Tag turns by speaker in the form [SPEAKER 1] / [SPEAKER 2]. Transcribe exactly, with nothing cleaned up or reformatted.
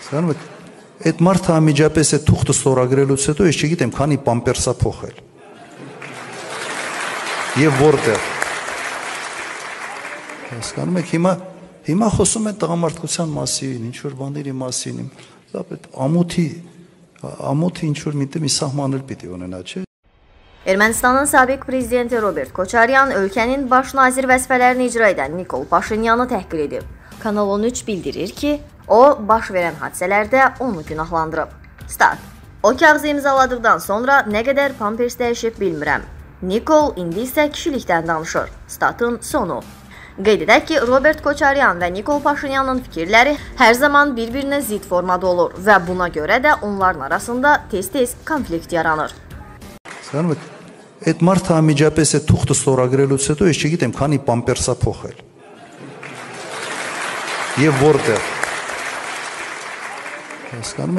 [SPEAKER 1] Հասկանում եք, այդ մարդը անմիջապես է թուղթը ստորագրելուց հետո ես չգիտեմ քանի պամպերսա փոխել։ Եվ որտեղ։ Հասկանում եք, հիմա հիմա խոսում են տղամարդկության մասին, ինչ որ բաների մասին, այդ ամոթի ամոթի ինչ որ միտը մի սահման էլ պիտի ունենա, չէ՞։
[SPEAKER 2] Ermənistanın sabiq prezidenti Robert Koçaryan ölkənin baş nazir vəzifələrini icra edən Nikol Paşinyanı təhqir edib. Kanal on üç bildirir ki, o baş verən hadisələrdə onu günahlandırıb. Stat. O kağızı imzaladıqdan sonra nə qədər pampers dəyişib bilmirəm. Nikol indi isə kişilikdən danışır. Statın sonu. Qeyd edək ki, Robert Koçaryan və Nikol Paşinyanın fikirləri hər zaman bir-birinə zid formada olur və buna görə də onların arasında tez-tez konflikt yaranır.
[SPEAKER 1] Հասկանում եք, այդ մարդը անմիջապես է թուղթը ստորագրելուց հետո ես չգիտեմ քանի պամպերսա փոխել։ Եվ որտեղ։ Հասկանում